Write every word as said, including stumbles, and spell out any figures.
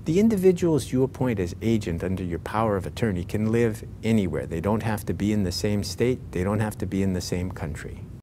The individuals you appoint as agent under your power of attorney can live anywhere. They don't have to be in the same state. They don't have to be in the same country.